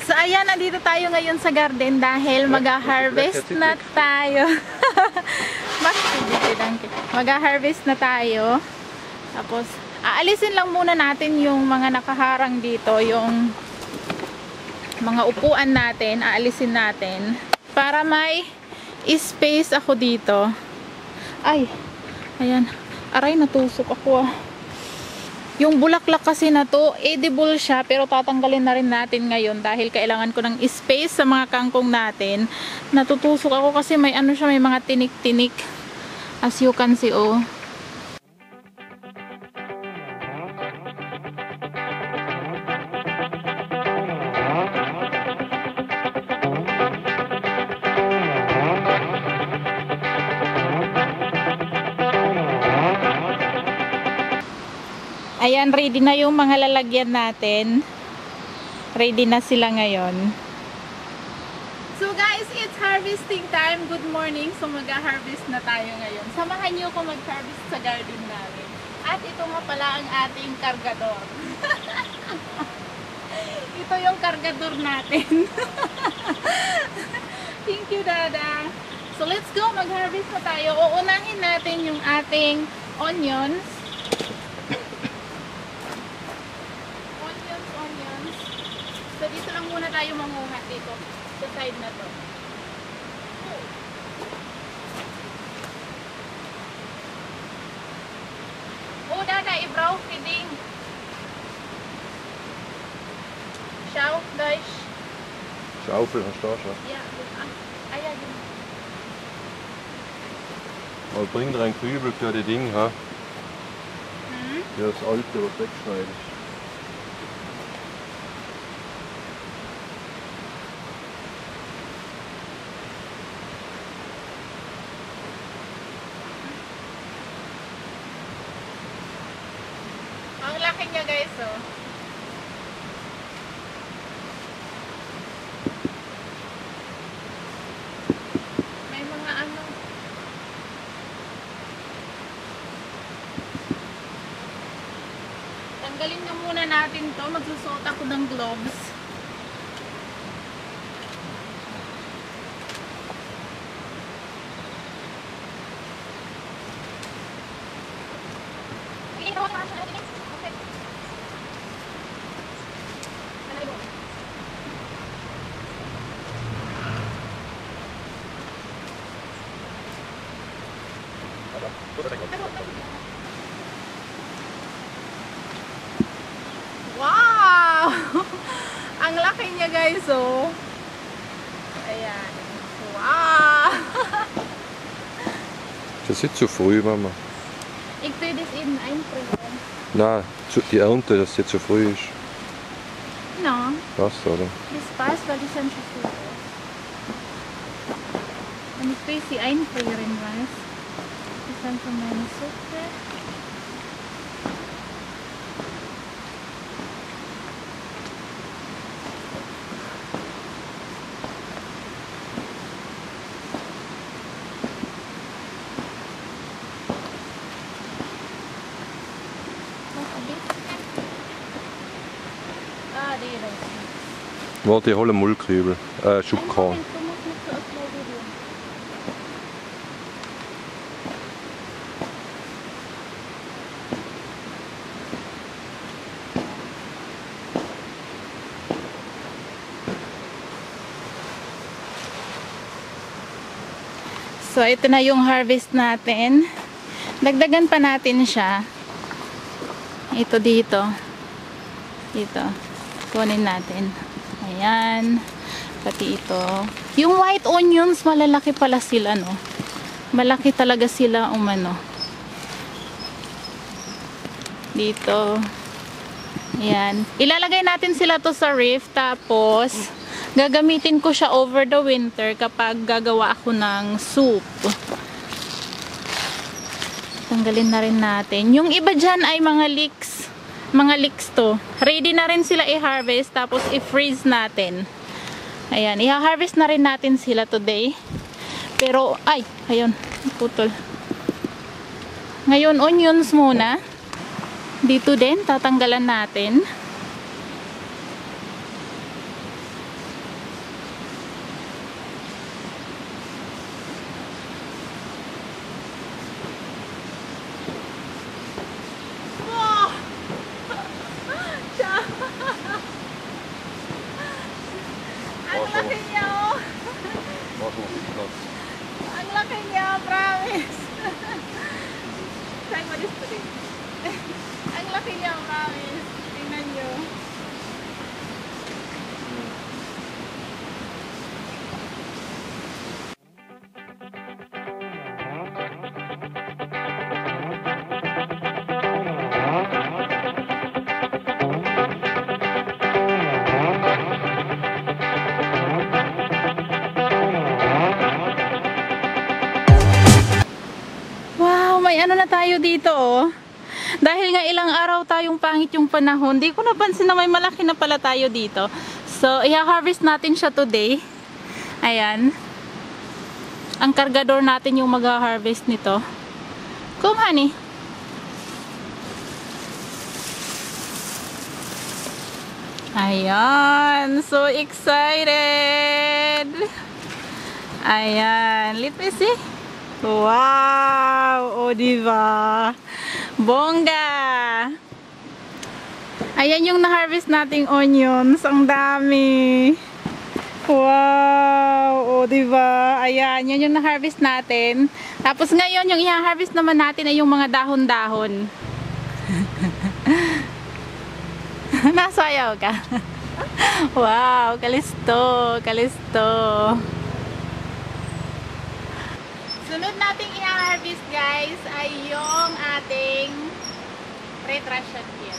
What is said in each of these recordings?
So ayan, nandito tayo ngayon sa garden dahil mag-harvest na tayo. Mag-harvest na tayo. Tapos, aalisin lang muna natin yung mga nakaharang dito, yung mga upuan natin, aalisin natin. Para may space ako dito. Ay, ayan. Aray, natusok ako ah. Yung bulaklak kasi na to, edible siya, pero tatanggalin na rin natin ngayon dahil kailangan ko ng space sa mga kangkong natin. Natutusok ako kasi may ano siya, may mga tinik-tinik. As you can see, oh. Ayan, ready na yung mga lalagyan natin. Ready na sila ngayon. So guys, it's harvesting time. Good morning. So mag-harvest na tayo ngayon. Samahan niyo ko mag-harvest sa garden namin. At ito nga pala ang ating kargador. Ito yung kargador natin. Thank you, Dada. So let's go, mag-harvest na tayo. Uunahin natin yung ating onions. So, dito lang muna tayo manguha dito. Sa side na to. Oh, Dada, ibraw, kidding. Schau, guys. Schaufel, hast du auch schon? Ja, ja, genau. Aber bring dir ein Kübel für die Dinge, ha? Hm? Ja, das alte, was wegschneidest. Ang laki niya, guys, oh. May mga ano. Tanggalin na muna natin to. Magsusuot ako ng gloves. Wow! Ang laki niya, guys, oh. Ayan. Wow! Das ist zu früh, Mama. Ich tue das eben einfrieren. Nein, die Ernte, dass sie zu früh ist. No. Passt, oder? Das passt, weil die sind schon früh. Und ich tue sie einfrieren, weißt du? Das sind von meiner Suppe. Ah, die da. Warte, ich hole einen Mullkübel. Schubkarren. So, ito na yung harvest natin. Dagdagan pa natin siya. Ito dito. Dito. Kunin natin. Ayan. Pati ito. Yung white onions, malalaki pala sila, no? Malaki talaga sila, umano. Dito. Ayan. Ilalagay natin sila to sa reef. Tapos, gagamitin ko siya over the winter kapag gagawa ako ng soup. Tanggalin na rin natin. Yung iba dyan ay mga leeks. Mga leeks to. Ready na rin sila i-harvest. Tapos i-freeze natin. Ayan. I-harvest na rin natin sila today. Pero, ay, ayun. Putol. Ngayon, onions muna. Dito din, tatanggalan natin. laki niya, oh. Ang laki niya, promise. Try mo this today. Ang laki niya, promise. Tingnan nyo. May ano na tayo dito, oh. Dahil nga ilang araw tayong pangit yung panahon, di ko napansin na may malaki na pala tayo dito. So, i-harvest natin siya today. Ayan. Ang kargador natin yung mag-harvest nito. Come, honey. Ayan. So excited. Ayan. Let me see. Wow! O, diba? Bongga! Ayan yung na-harvest nating onions. Ang dami. Wow! O, diba? Ayan, yan yung na-harvest natin. Tapos ngayon, yung i-harvest naman natin ay yung mga dahon-dahon. Nasayaw ka? Wow! Kalisto! Kalisto! Sunod nating i-harvest, guys, ay yung ating red Russian kale.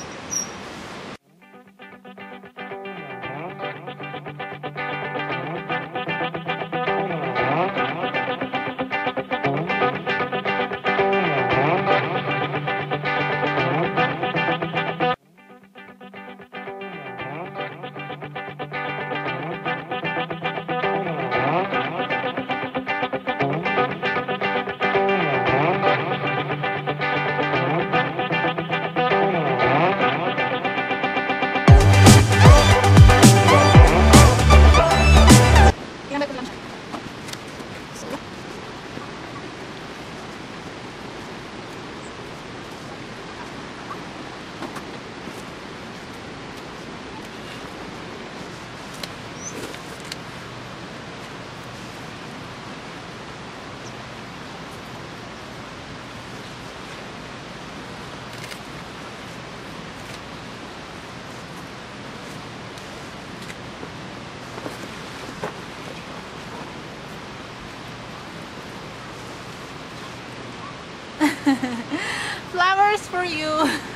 Flowers for you.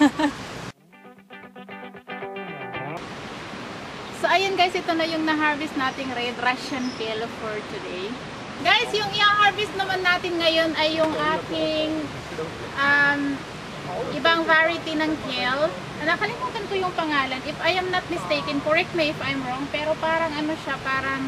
So ayun guys, ito na yung na-harvest nating red Russian kale for today. Guys, yung i-harvest naman natin ngayon ay yung aking ibang variety ng kale. Nakalimutan ko yung pangalan. If I am not mistaken, correct me if I'm wrong, pero parang ano siya, parang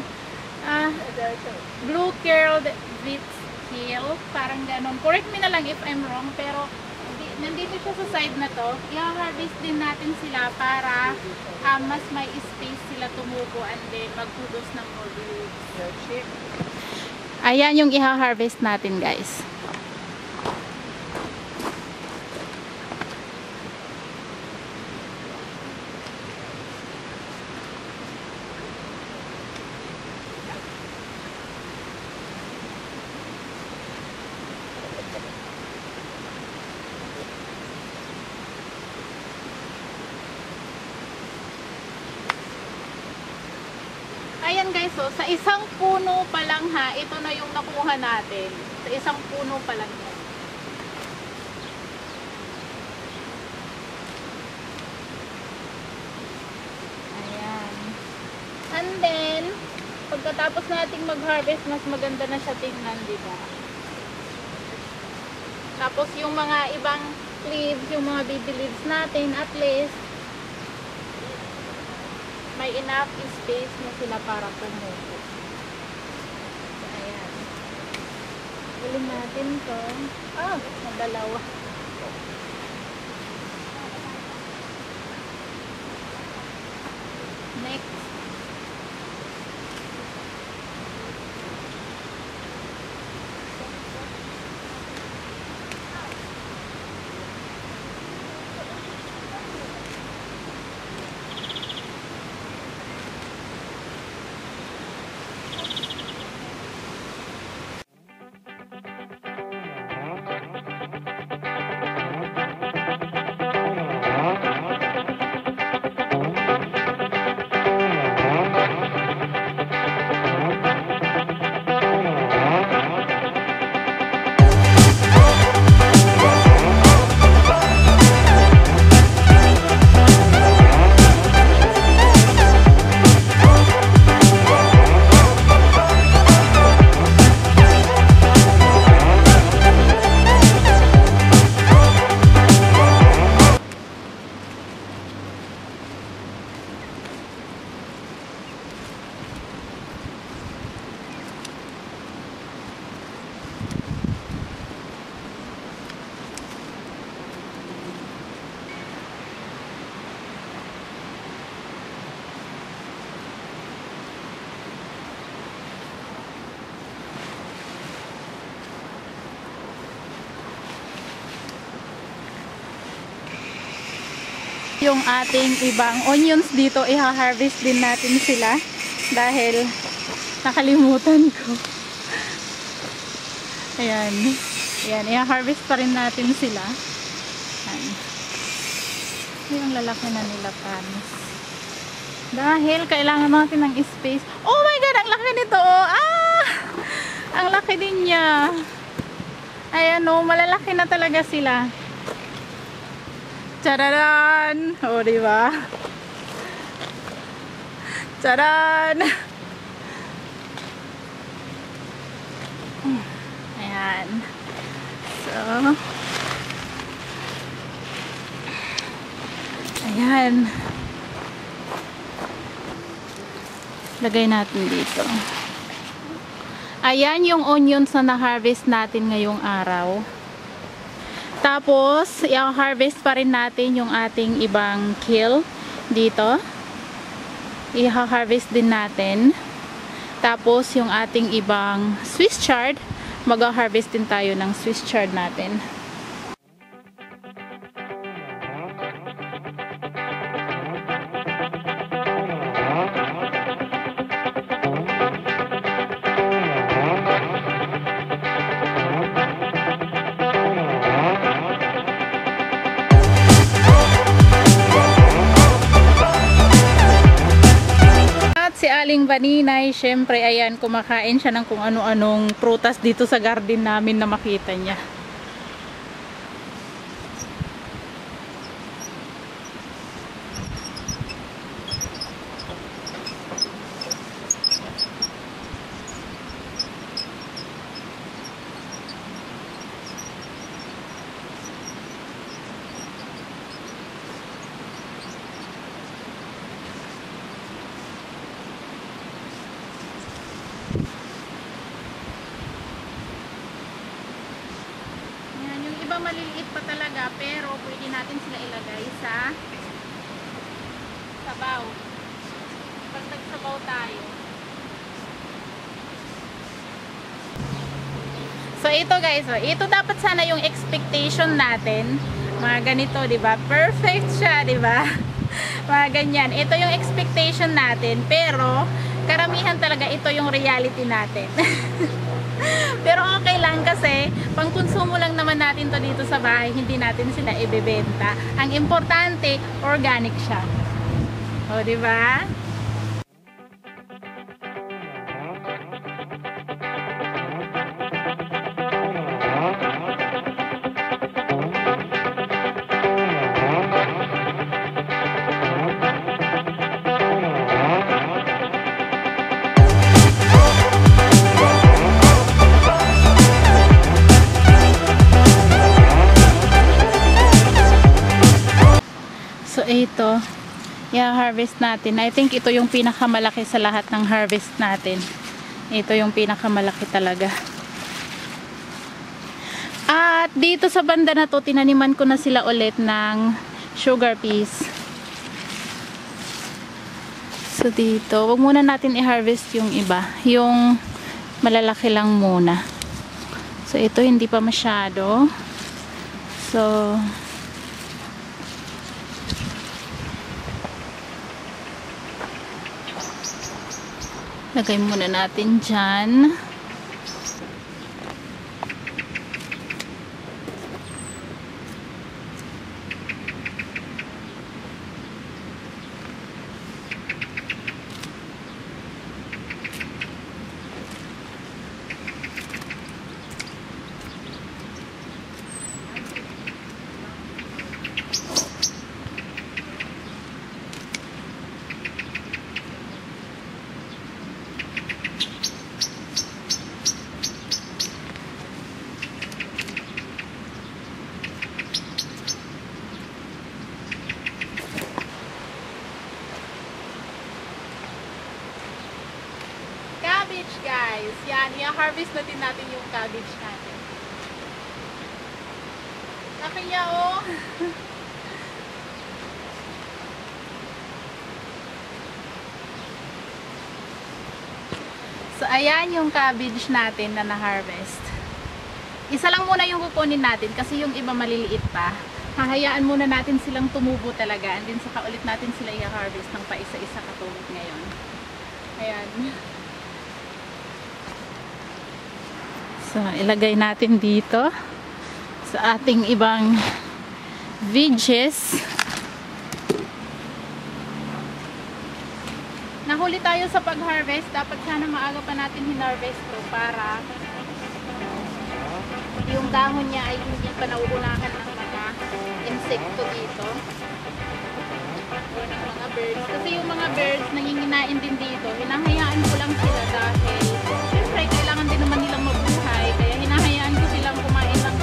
blue curled wheat kale, parang ganon. Correct me na lang if I'm wrong, pero nandito siya sa side na to. I-harvest din natin sila para mas may space sila tumubo and then magpudos ng more leaves. Ayan yung i-harvest natin, guys. Ayan guys, so sa isang puno pa lang ha, ito na yung nakuha natin. Sa isang puno pa lang yan. Ayan. And then, pagkatapos nating mag-harvest, mas maganda na siya tingnan, diba? Tapos yung mga ibang leaves, yung mga baby leaves natin, at least, may enough space na sila para tumubo. So, ayan. Ulin natin to. Nadalawa. Next. Yung ating ibang onions dito, i-harvest din natin sila dahil nakalimutan ko. Ayan. Ayan, i-harvest pa rin natin sila. Ayan. Yung lalaki na nila, promise. Dahil kailangan natin ng space. Oh my God, ang laki nito. Ah! Ang laki din niya. Ayan o, malalaki na talaga sila. Tararan! O, diba? Tararan! Ayan. So, ayan. Lagay natin dito. Ayan yung onions na na-harvest natin ngayong araw. Tapos, i-harvest pa rin natin yung ating ibang kale dito. I-harvest din natin. Tapos, yung ating ibang Swiss chard, mag-harvest din tayo ng Swiss chard natin. Si Aling Vaninay, syempre, ayan, kumakain siya ng kung ano-anong prutas dito sa garden namin na makita niya. Maliliit pa talaga, pero pwede natin sila ilagay sa sabaw. Pag nagsabaw tayo. So ito guys, ito dapat sana yung expectation natin. Mga ganito, 'di ba? Perfect siya, 'di ba? Mga ganyan. Ito yung expectation natin, pero karamihan talaga ito yung reality natin. Pero okay lang kasi pangkonsumo lang naman natin to dito sa bahay, hindi natin sila ibebenta. Ang importante, organic siya. O, di ba? So ito, i-harvest natin. I think ito yung pinakamalaki sa lahat ng harvest natin. Ito yung pinakamalaki talaga. At dito sa banda na to, tinaniman ko na sila ulit ng sugar peas. So dito, wag muna natin i-harvest yung iba. Yung malalaki lang muna. So ito hindi pa masyado. So lagay muna natin dyan. Cabbage guys, yan, i-harvest na din natin yung cabbage natin. Laki niya oh. So ayan yung cabbage natin na na-harvest. Isa lang muna yung kukunin natin kasi yung iba maliliit pa. hahayaan muna natin silang tumubo talaga, and then saka ulit natin sila i-harvest ng paisa-isa katulad ngayon. Ayan. So, ilagay natin dito sa ating ibang veggies. Nahuli tayo sa pag-harvest. Dapat sana maaga pa natin hinarvest to para yung dahon niya ay hindi pa nauunahan ng mga insekto dito o ng mga birds. Kasi yung mga birds nanginginain din dito. Hinahayaan ko lang sila dahil syempre kailangan din naman nilang mabuhay. Kaya hinahayaan ko silang kumain lang.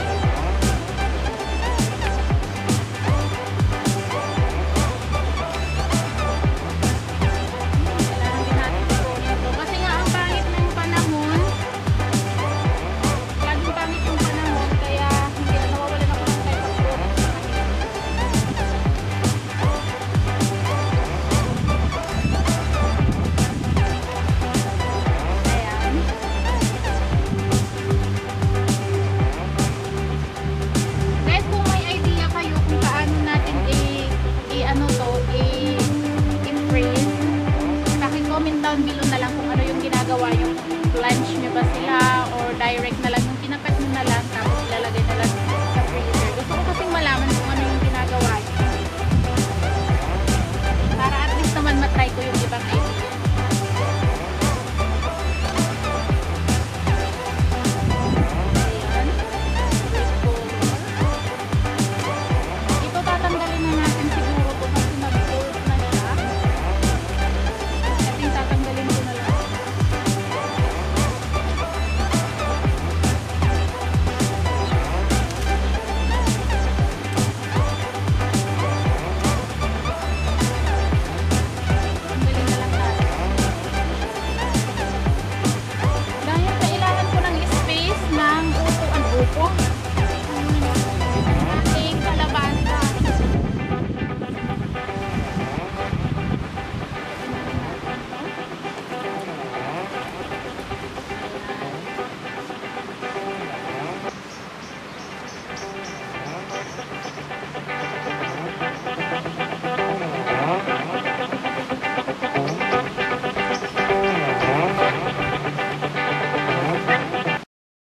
Down below na lang kung ano yung ginagawa yung lunch nyo ba sila or direct na lang yung kinakat nyo na lang tapos